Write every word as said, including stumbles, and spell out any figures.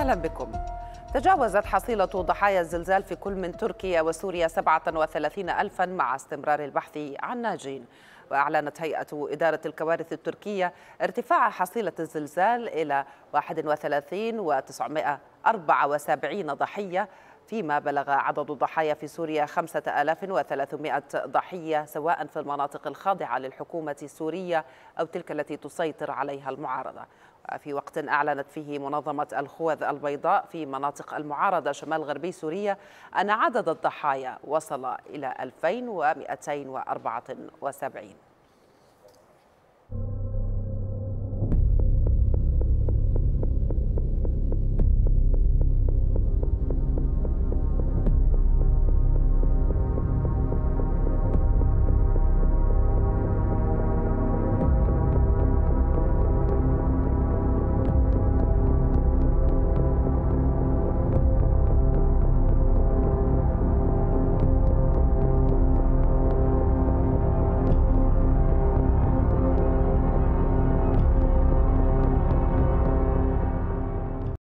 أهلا بكم. تجاوزت حصيلة ضحايا الزلزال في كل من تركيا وسوريا سبعة وثلاثين ألفا مع استمرار البحث عن ناجين. وأعلنت هيئة إدارة الكوارث التركية ارتفاع حصيلة الزلزال إلى واحد وثلاثين ألف وتسعمائة وأربعة وسبعين ضحية، فيما بلغ عدد الضحايا في سوريا خمسة آلاف وثلاثمائة ضحية، سواء في المناطق الخاضعة للحكومة السورية أو تلك التي تسيطر عليها المعارضة. في وقت أعلنت فيه منظمة الخوذ البيضاء في مناطق المعارضة شمال غربي سوريا أن عدد الضحايا وصل إلى ألفين ومئتين وأربعة وسبعين.